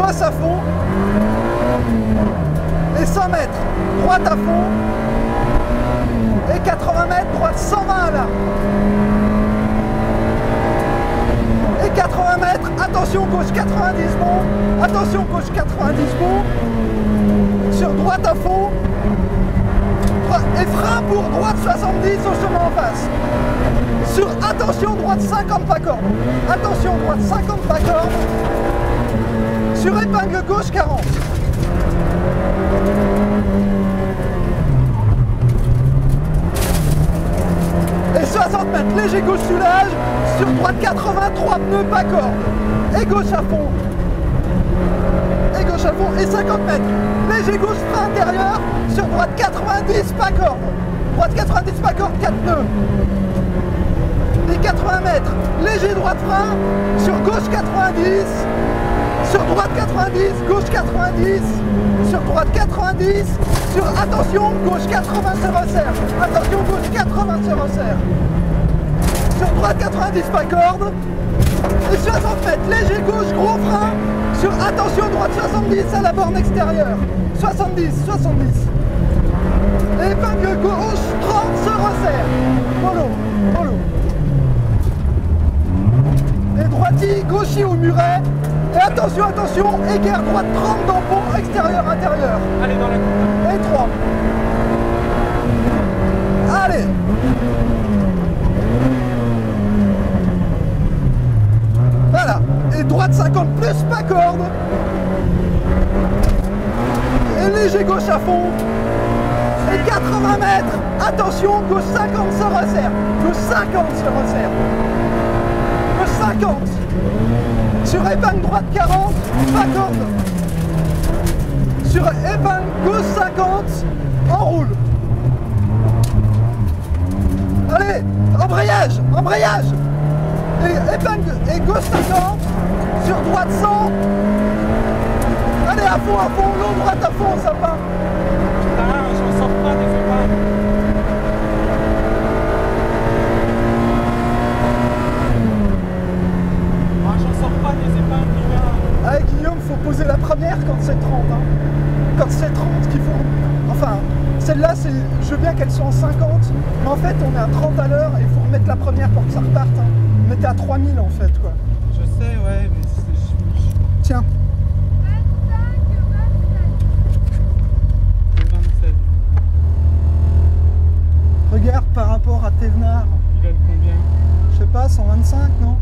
passe à fond. Et 100 mètres, droite à fond. Et 80 mètres, droite 120 là. Et 80 mètres, attention gauche 90 bons. Attention gauche 90 bons. Sur droite à fond. Et frein pour droite 70 au chemin en face. Sur attention droite 50 pas corde. Attention droite 50 pas corde. Sur épingle gauche 40. Et 60 mètres, léger gauche soulage. Sur droite 83 pneus pas corde. Et gauche à fond. Et gauche à fond. Et 50 mètres, léger gauche frein intérieur. Sur droite 90 pas corde. Droite 90 pas corde, 4 pneus. Et 80 mètres, léger droite frein. Sur gauche 90. Sur droite 90, gauche 90. Sur droite 90. Sur attention, gauche 80 se resserre. Attention, gauche 80 se resserre. Sur droite 90 pas corde. Et 60 mètres, léger gauche, gros frein. Sur attention, droite 70 à la borne extérieure. 70, 70. Et épingle gauche, 30 se resserre. Polo, polo. Et droiti, gauchi au muret. Et attention, attention, équerre droite 30 dans pont, extérieur, intérieur. Allez dans la coupe. Et 3. Allez. Voilà. Et droite 50 plus pas corde. Et léger gauche à fond. Et 80 mètres. Attention, gauche 50 se resserre. Gauche 50 se resserre. Gauche 50. Sur épingle droite 40, pas corde. Sur épingle gauche 50, enroule. Allez, embrayage, embrayage. Et épingle et gauche 50, sur droite 100. Allez, à fond, l'eau droite à fond, ça va. Putain, j'en sors pas des épingles. Avec Guillaume, il faut poser la première quand c'est 30. Hein. Quand c'est 30 qu'il faut... Enfin, celle-là, je veux bien qu'elle soit en 50, mais en fait, on est à 30 à l'heure et il faut remettre la première pour que ça reparte. Hein. On était à 3000 en fait, quoi. Je sais, ouais, mais c'est... Tiens. 27. Regarde par rapport à Thévenard. Il a combien? Je sais pas, 125, non?